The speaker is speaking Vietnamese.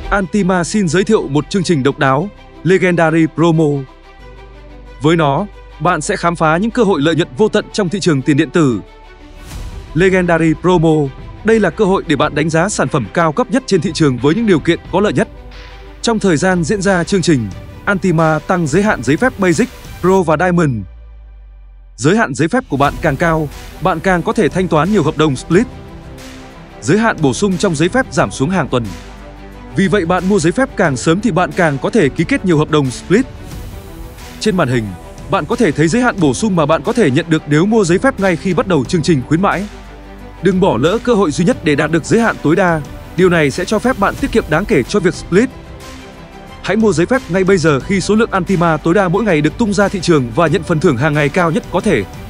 Antima xin giới thiệu một chương trình độc đáo, Legendary Promo. Với nó, bạn sẽ khám phá những cơ hội lợi nhuận vô tận trong thị trường tiền điện tử. Legendary Promo, đây là cơ hội để bạn đánh giá sản phẩm cao cấp nhất trên thị trường với những điều kiện có lợi nhất. Trong thời gian diễn ra chương trình, Antima tăng giới hạn giấy phép Basic, Pro và Diamond. Giới hạn giấy phép của bạn càng cao, bạn càng có thể thanh toán nhiều hợp đồng split. Giới hạn bổ sung trong giấy phép giảm xuống hàng tuần. Vì vậy bạn mua giấy phép càng sớm thì bạn càng có thể ký kết nhiều hợp đồng split. Trên màn hình, bạn có thể thấy giới hạn bổ sung mà bạn có thể nhận được nếu mua giấy phép ngay khi bắt đầu chương trình khuyến mãi. Đừng bỏ lỡ cơ hội duy nhất để đạt được giới hạn tối đa. Điều này sẽ cho phép bạn tiết kiệm đáng kể cho việc split. Hãy mua giấy phép ngay bây giờ khi số lượng Antima tối đa mỗi ngày được tung ra thị trường và nhận phần thưởng hàng ngày cao nhất có thể.